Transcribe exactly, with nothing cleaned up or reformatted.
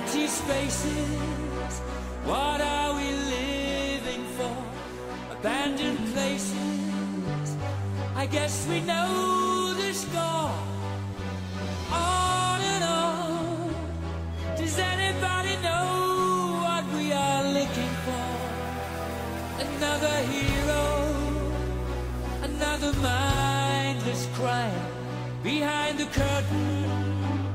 Empty spaces, what are we living for? Abandoned places, I guess we know the score. On and on, does anybody know what we are looking for? Another hero, another mindless crime behind the curtain.